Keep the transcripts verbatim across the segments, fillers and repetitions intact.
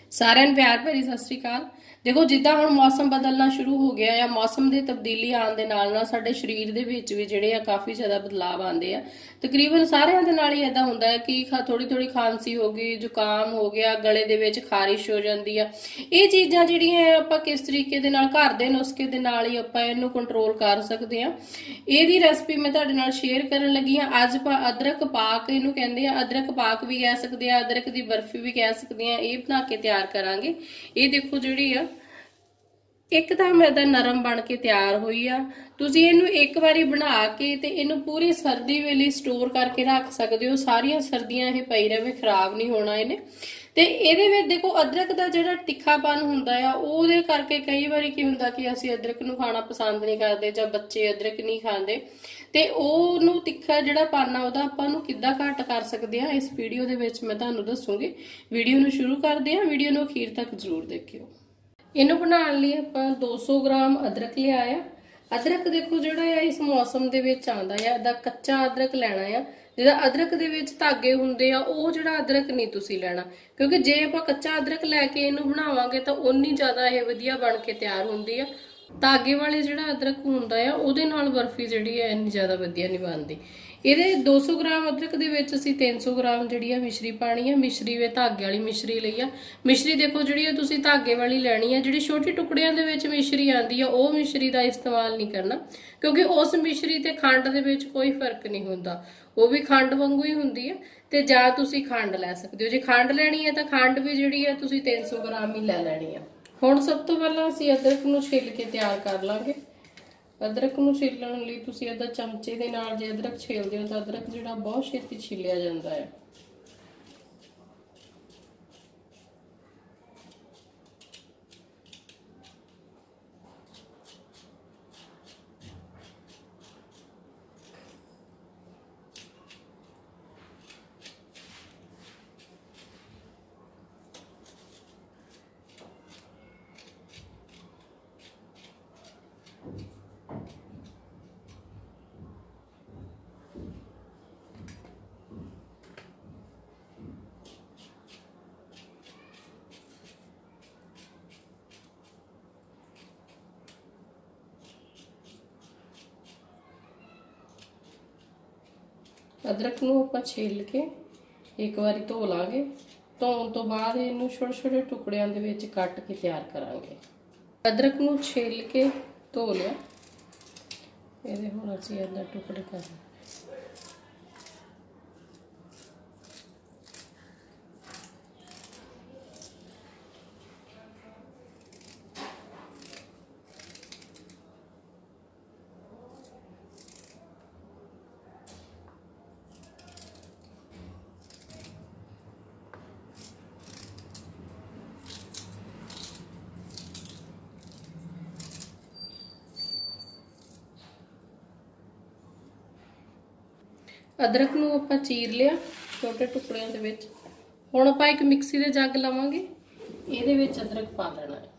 सारिਆਂ ਨੂੰ प्यार भरी सत श्री अकाल। देखो जिद्दां हुण मौसम बदलना शुरू हो गया या मौसम की तब्दीली आने दे नाल नाल साडे शरीर दे विच भी जिहड़े आ काफ़ी ज़्यादा बदलाव आते हैं। तकरीबन सारिਆਂ दे नाल ही इदां हुंदा है कि थोड़ी थोड़ी खांसी हो गई, जुकाम हो गया, गले दे विच खारिश हो जाती है। ये चीज़ां जिहड़ियां आपां किस तरीके दे नाल घर दे नुस्खे दे नाल ही आपां इहनूं कंट्रोल कर सकते हैं। इहदी रेसिपी मैं तुहाडे नाल शेयर करन लगी हां। अज आपां अदरक पाक इहनूं कहंदे आ, अदरक पाक भी कह सकते हैं, अदरक दी बर्फी भी कह सकते हैं। ये बना के तैयार करांगे। ये देखो जिहड़ी आ एकदम इदा नरम बन के तैयार हुई आ। तुसीं इहनूं एक बारी बना के ते इहनूं पूरी सर्दी वेले स्टोर करके रख सकते हो। सारियां सर्दियां ये पई रहे, खराब नहीं होना इहने। ते इहदे विच देखो अदरक दा जिहड़ा तिखापन हुंदा आ ओहदे करके कई बारी की हुंदा कि असीं अदरक नूं खाना पसंद नहीं करदे जां बच्चे अदरक नहीं खांदे। ते ओहनूं तिखा जिहड़ा पन आ ओहदा आपां नूं किद्दां घट कर सकदे आ, इस वीडियो दे विच मैं तुहानूं दस्सूंगी। वीडियो नूं शुरू करदे आ, वीडियो नूं अखीर तक जरूर देखियो। इनू बनाने लिए आपां दो सौ ग्राम अदरक लिया। अदरक देखो जिहड़ा है इस मौसम दे विच आंदा है, इहदा कच्चा अदरक लेना है। जिहदा अदरक दे विच धागे हुंदे आ ओह जिहड़ा अदरक नहीं तुसीं लेना, क्योंकि जे आपां कच्चा अदरक लैके इनू बनावांगे तां उन्नी ज़्यादा ये वधिया बन के तैयार हुंदी है। धागे वाले जिहड़ा अदरक हुंदा है उहदे नाल बर्फी जिहड़ी है इन्नी ज़्यादा वधिया नहीं बनदी। ਇਹਦੇ दो सौ ग्राम अदरक ਦੇ ਵਿੱਚ ਅਸੀਂ तीन सौ ग्राम ਜਿਹੜੀ ਆ ਮਿਸ਼ਰੀ ਪਾਣੀ ਆ। ਮਿਸ਼ਰੀ ਵੇ ਧਾਗੇ ਵਾਲੀ ਮਿਸ਼ਰੀ ਲਈ ਆ। ਮਿਸ਼ਰੀ ਦੇਖੋ ਜਿਹੜੀ ਆ ਤੁਸੀਂ ਧਾਗੇ ਵਾਲੀ ਲੈਣੀ ਆ। ਜਿਹੜੀ ਛੋਟੀ ਟੁਕੜਿਆਂ ਦੇ ਵਿੱਚ ਮਿਸ਼ਰੀ ਆਂਦੀ ਆ ਉਹ ਮਿਸ਼ਰੀ ਦਾ ਇਸਤੇਮਾਲ ਨਹੀਂ ਕਰਨਾ, ਕਿਉਂਕਿ ਉਸ ਮਿਸ਼ਰੀ ਤੇ ਖੰਡ ਦੇ ਵਿੱਚ ਕੋਈ ਫਰਕ ਨਹੀਂ ਹੁੰਦਾ। ਉਹ ਵੀ ਖੰਡ ਵਾਂਗੂ ਹੀ ਹੁੰਦੀ ਆ। ਤੇ ਜਾਂ ਤੁਸੀਂ ਖੰਡ ਲੈ ਸਕਦੇ ਹੋ। ਜੇ ਖੰਡ ਲੈਣੀ ਹੈ ਤਾਂ ਖੰਡ ਵੀ ਜਿਹੜੀ ਆ ਤੁਸੀਂ तीन सौ ग्राम ਹੀ ਲੈ ਲੈਣੀ ਆ। ਹੁਣ ਸਭ ਤੋਂ ਪਹਿਲਾਂ ਅਸੀਂ ਅਦਰਕ ਨੂੰ ਛਿੱਲ ਕੇ ਤਿਆਰ ਕਰ ਲਾਂਗੇ। अदरक नूं छीलण लई तुसीं इहदा चमचे दे नाल जे अदरक छीलदे हो तां अदरक जिहड़ा बहुत छेती छीलिया जांदा है। अदरक नूं आपां छील के एक बारी धो लांगे। धोण तो बाद इहनूं छोटे छोटे टुकड़ियां दे विच कट के तैयार करांगे। अदरक नूं छील के धो लिया। इहदे हुण असीं इहदा टुकड़े कर अदरक नूं आपां चीर लिया छोटे टुकड़ियां दे विच। हुण आपां एक मिक्सी दे जग लवांगे, इहदे विच अदरक पा देना है।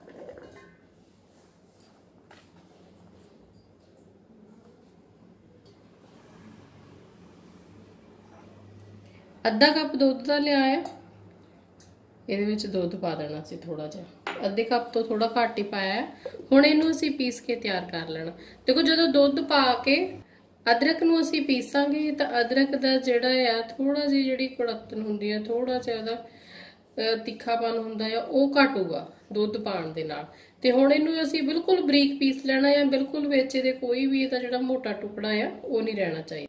अद्धा कप दुध दा लिया है, इहदे विच दुध पा देना सी थोड़ा जिहा। अद्धे कप तो थोड़ा घट ही पाया है। हुण इहनूं असीं पीस के तैयार कर लेना। देखो जदों दुध पा के अदरक नूं असीं पीसांगे तो अदरक दा जिहड़ा आ थोड़ा जी जिहड़ी कड़तन हुंदी है, थोड़ा जिहा तिखापन हुंदा है, ओह घटूगा दुध पाउण दे नाल। ते हुण इहनूं असीं बिल्कुल बरीक पीस लेना है। बिल्कुल विच इहदे कोई भी इहदा जिहड़ा मोटा टुकड़ा आ ओह नहीं रहना चाहिए।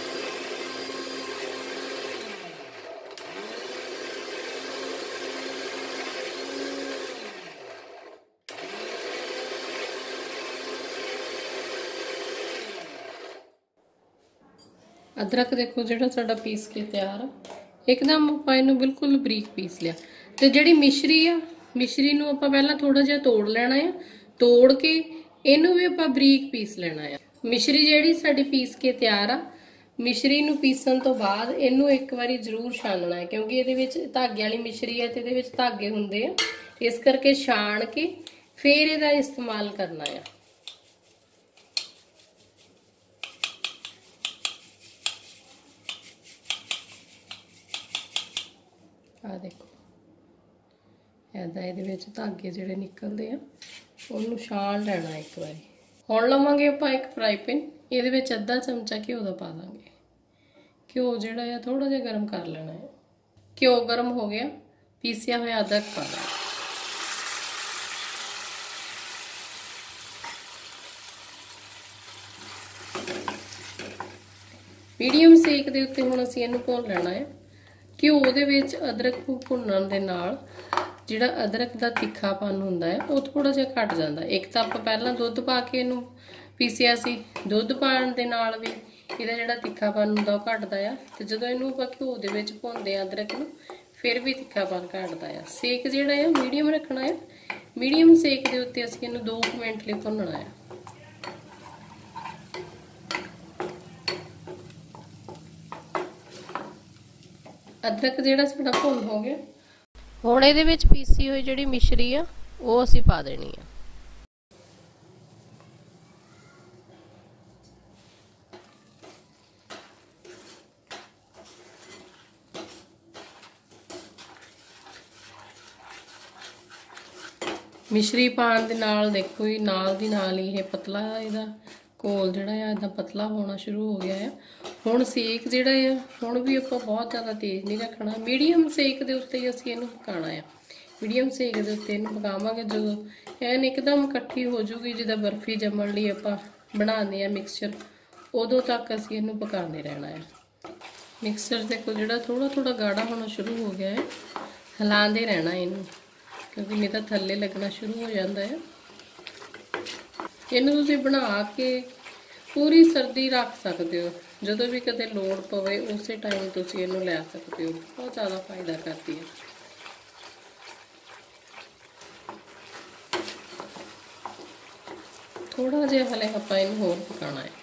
अदरक देखो जिहड़ा साडा पीस के तैयार आ। एकदम आपां इहनूं बिल्कुल बरीक पीस लिया। ते जिहड़ी मिश्री आ, मिश्री नूं आपां पहलां थोड़ा जिहा तोड़ लेना है। तोड़ के इहनूं भी आपां बरीक पीस लेना है। मिश्री जिहड़ी साडी पीस के तैयार आ, मिश्री नूं पीसन तो बाद इहनूं एक बारी जरूर छानना है, क्योंकि इहदे विच धागे वाली मिश्री है ते इहदे विच धागे हुंदे आ। इस करके छान के फिर इहदा इस्तेमाल करना है। आ देखो ऐदा इहदे विच धागे जिहड़े निकलदे आ उहनूं छाण लैना एक बारी। हुण लवांगे आपां एक फ्राई पैन, इहदे विच अद्धा चमचा घिओ दा पा दांगे। घिओ जिहड़ा आ थोड़ा जिहा गर्म कर लेना है। घिओ गर्म हो गया, पीसिया होया अदरक पा देना। मीडियम सेक दे उत्ते हुण असीं इहनूं भुन लेना है। घिओ दे विच अदरक नूं भुन्नण दे नाल जिहड़ा अदरक दा तिखापन हुंदा है वो थोड़ा जिहा घट जांदा। एक तां आपां पहिलां दुੱਧ पा के इहनूं पीसिया सी, दुੱਧ पाउण दे नाल भी ਇਹਦਾ ਜਿਹੜਾ ਤਿੱਖਾਪਨ ਹੁੰਦਾ ਉਹ ਘਟਦਾ ਆ ਤੇ ਜਦੋਂ ਇਹਨੂੰ ਆਪਾਂ ਘਿਓ ਦੇ ਵਿੱਚ ਭੁੰਨਦੇ ਆ ਅਦਰਕ ਨੂੰ ਫਿਰ ਵੀ ਤਿੱਖਾਪਨ ਘਟਦਾ ਆ। ਸੇਕ ਜਿਹੜਾ ਆ ਮੀਡੀਅਮ ਰੱਖਣਾ ਹੈ। ਮੀਡੀਅਮ ਸੇਕ ਦੇ ਉੱਤੇ ਅਸੀਂ ਇਹਨੂੰ ਦੋ ਮਿੰਟ ਲਈ ਭੁੰਨਣਾ ਆ। ਅਦਰਕ ਜਿਹੜਾ ਸਾਡਾ ਭੁੰਨ ਹੋ ਗਿਆ, ਹੁਣ ਇਹਦੇ ਵਿੱਚ ਪੀਸੀ ਹੋਈ ਜਿਹੜੀ ਮਿਸ਼ਰੀ ਆ ਉਹ ਅਸੀਂ ਪਾ ਦੇਣੀ ਆ। मिश्री पाण दे नाल देखो जी नाल दी नाल ही ये पतला इहदा घोल जिहड़ा है इदां पतला होना शुरू हो गया है। हुण सेक जिहड़ा है हुण भी आपां बहुत ज़्यादा तेज़ नहीं रखना, मीडियम सेक दे उत्ते ही असीं इहनूं पकाना है। मीडियम सेक दे उत्ते इहनूं पकावांगे जदों ऐन एकदम इकट्ठी हो जूगी जिद्दां बर्फी जम्मण लई आपां बनाने आ मिक्सचर, उदों तक असीं इहनूं पकांदे रहना है। मिक्सचर देखो जिहड़ा थोड़ा थोड़ा गाढ़ा होना शुरू हो गया है, हिलांदे रहना इहनूं क्योंकि नहीं तो थल्ले लगना शुरू हो जाता है। इन्हूं तुसीं बना के पूरी सर्दी रख सकते हो, जदों भी कदे लोड़ पवे उस टाइम तुसीं इहनूं लै सकते हो, बहुत ज़्यादा फायदा करती है। थोड़ा जिहा हले आपां इहनूं होर पकाना है।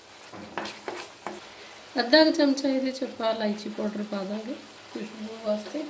अद्धा चमचा इहदे च आपां इलायची पाउडर पा दांगे खुशबू वास्ते।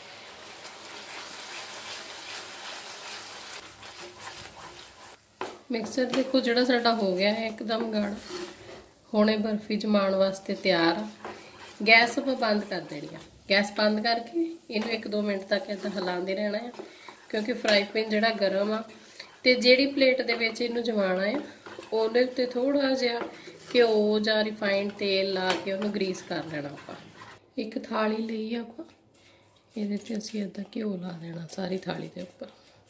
मिक्सर देखो जिहड़ा साडा हो गया है एकदम गाढ़ा, हुण ये बर्फी जमाण वास्ते तैयार आ। गैस आपां बंद कर देनी है। गैस बंद करके इनू एक दो मिनट तक इदां हिलांदे रहना है क्योंकि फ्राई पैन जिहड़ा गर्म आ ते जिहड़ी प्लेट दे विच इनू जमाना है ਉਹਦੇ ਉੱਤੇ थोड़ा जिहा घिओ ਜਾਂ रिफाइंड तेल ला के ਉਹਨੂੰ ग्रीस कर लेना। आपां एक थाली ਲਈ आपां ਇਹਦੇ ਤੇ ਅਸੀਂ ਅੱਧਾ ਘਿਓ ਲਾ देना सारी थाली ਦੇ ਉੱਪਰ।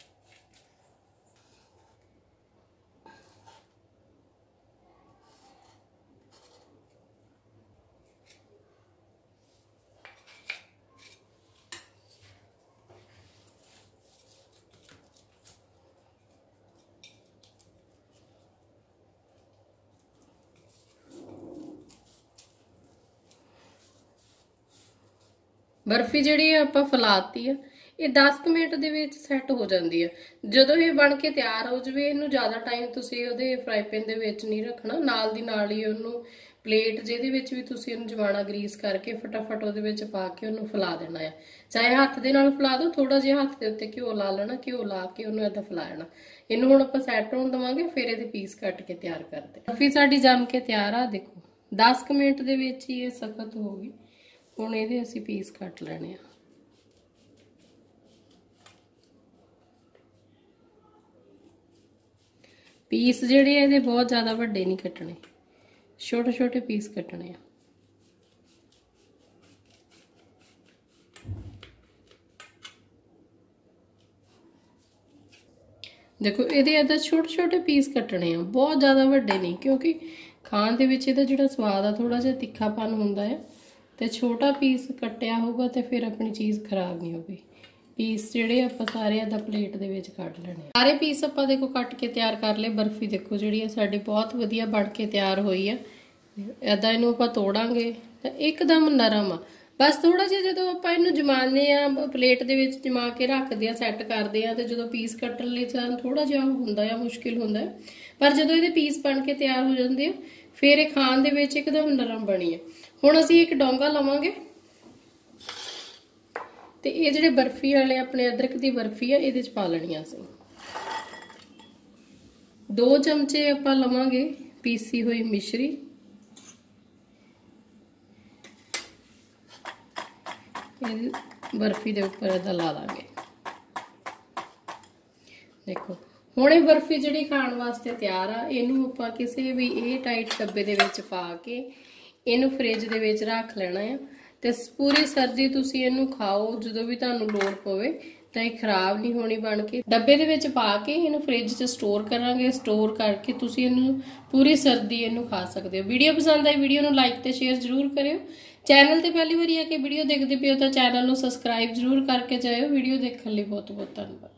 बर्फी जिहड़ी आपां फैलाती है ये दस मिनट दे विच सैट हो जाती है। जदों ये बन के तैयार हो जाए इनू ज़्यादा टाइम तुसीं उहदे फ्राई पैन दे विच नहीं रखना, नाल दी नाल ही उहनूं प्लेट जिहदे विच भी तुसीं इहनूं जमाना ग्रीस करके फटाफट उहदे विच पा के उहनूं फैला देना है। चाहे हत्थ दे नाल फैला दो, थोड़ा जिहा हत्थ दे उत्ते घिओ ला लेना, घिओ ला के उहनूं इदां फैला लेना। इहनूं हुण आपां सैट होण देवांगे फिर इहदे पीस कट के तैयार करदे। बर्फी साडी जम के तैयार आ, देखो दस मिनट दे विच ही ये सख्त हो गई। हुण इहदे असीं पीस कट लैणे आ। पीस जिहड़े इहदे बहुत ज़्यादा वड्डे नहीं कट्टणे, छोटे छोटे पीस कट्टणे आ। देखो इहदे इदां छोटे छोटे पीस कट्टणे आ, बहुत ज़्यादा वड्डे नहीं क्योंकि खाण दे विच इहदा जिहड़ा स्वाद आ थोड़ा जिहा तिखापन हुंदा है ते छोटा पीस कट्टिया होगा तो फिर अपनी चीज़ खराब नहीं होगी। पीस जिहड़े आपां सारे इदां प्लेट दे विच कट लैणे। सारे पीस आपां देखो कट के तैयार कर ले। बर्फी देखो जिहड़ी है साडी बहुत वधिया बन के तैयार होई है। इदां इहनूं आपां तोड़ांगे तो एकदम नरम आ। बस थोड़ा जिहा जदों आपां इहनूं जमाने आ प्लेट दे विच जमा के रखदे आ सैट करदे आ ते जदों पीस कट्टण लई थोड़ा जिहा हुंदा आ मुश्किल हुंदा है, पर जदों इहदे पीस बन के तैयार हो जांदे आ फिर ये खाण दे विच एकदम नरम बनी है। हुण असीं एक डोंगा लवांगे ते ये जिहड़े बर्फी वाले अपने अदरक दी बर्फी है इहदे च पा लैणी असीं। दो चमचे आपां लवांगे पीसी हुई मिश्री, बर्फी दे उपर इदां ला लांगे। देखो हुण ये बर्फी जिहड़ी खाण वास्ते तैयार आ। इहनूं आपां किसी भी एयर टाइट डब्बे दे विच पा के इहनूं फ्रिज दे विच रख लेना है ते पूरी सर्दी तुसीं इहनूं खाओ, जदों भी तुहानूं लोड़ पवे तो ये खराब नहीं होनी बन के। डब्बे दे विच पा के इहनूं फ्रिज च स्टोर करांगे, स्टोर करके तुसीं इहनूं पूरी सर्दी इहनूं खा सकदे हो। वीडियो पसंद आई वीडियो नूं लाइक ते शेयर जरूर करियो। चैनल ते पहली बारी आके वीडियो देखदे पियो तो चैनल नूं सबसक्राइब जरूर करके जाइयो। वीडियो देखण लई बहुत बहुत धन्नवाद।